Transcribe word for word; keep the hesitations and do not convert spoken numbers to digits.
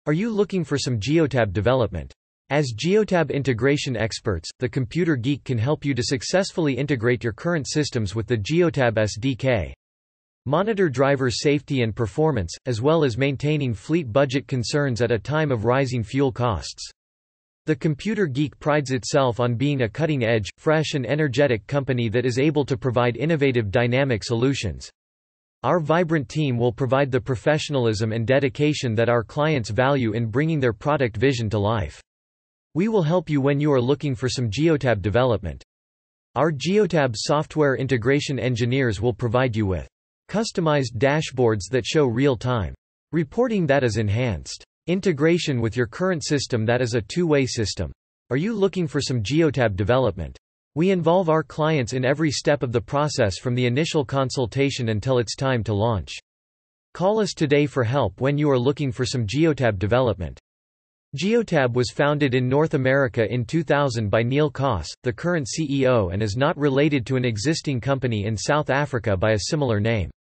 Are you looking for some Geotab development? As Geotab Integration Experts, the Computer Geek can help you to successfully integrate your current systems with the Geotab S D K. Monitor driver safety and performance, as well as maintaining fleet budget concerns at a time of rising fuel costs. The Computer Geek prides itself on being a cutting-edge, fresh and energetic company that is able to provide innovative dynamic solutions. Our vibrant team will provide the professionalism and dedication that our clients value in bringing their product vision to life. We will help you when you are looking for some Geotab development. Our Geotab software integration engineers will provide you with customized dashboards that show real-time reporting that is enhanced integration with your current system that is a two-way system. Are you looking for some Geotab development? We involve our clients in every step of the process from the initial consultation until it's time to launch. Call us today for help when you are looking for some Geotab development. Geotab was founded in North America in two thousand by Niew, the current C E O, and is not related to an existing company in South Africa by a similar name.